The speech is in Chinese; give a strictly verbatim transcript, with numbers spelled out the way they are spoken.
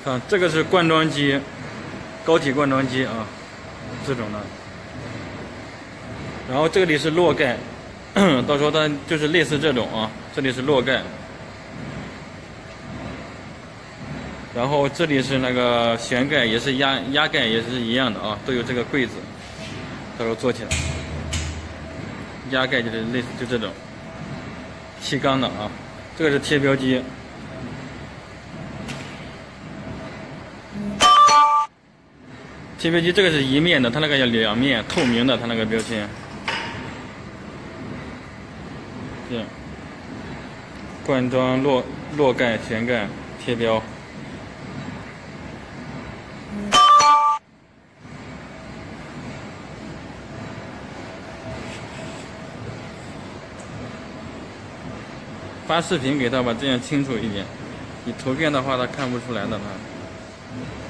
看这个是灌装机，高体灌装机啊，这种的。然后这里是落盖，到时候它就是类似这种啊，这里是落盖。然后这里是那个旋盖，也是压压盖，也是一样的啊，都有这个柜子，到时候做起来。压盖就是类似就这种气缸的啊，这个是贴标机。贴标机这个是一面的，它那个要两面透明的，它那个标签。这样，灌装落落盖、旋盖、贴标。发视频给他吧，这样清楚一点。你图片的话，他看不出来的他。